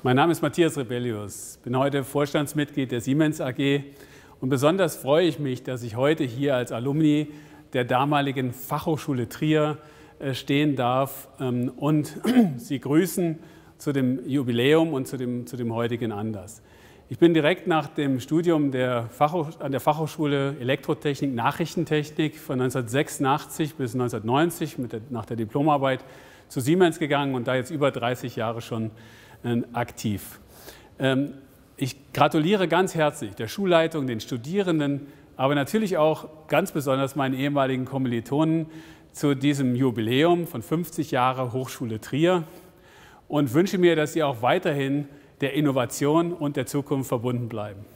Mein Name ist Matthias Rebellius, bin heute Vorstandsmitglied der Siemens AG und besonders freue ich mich, dass ich heute hier als Alumni der damaligen Fachhochschule Trier stehen darf und Sie grüßen zu dem Jubiläum und zu dem heutigen Anlass. Ich bin direkt nach dem Studium an der Fachhochschule Elektrotechnik, Nachrichtentechnik von 1986 bis 1990 nach der Diplomarbeit zu Siemens gegangen und da jetzt über 30 Jahre schon aktiv. Ich gratuliere ganz herzlich der Schulleitung, den Studierenden, aber natürlich auch ganz besonders meinen ehemaligen Kommilitonen zu diesem Jubiläum von 50 Jahre Hochschule Trier und wünsche mir, dass Sie auch weiterhin der Innovation und der Zukunft verbunden bleiben.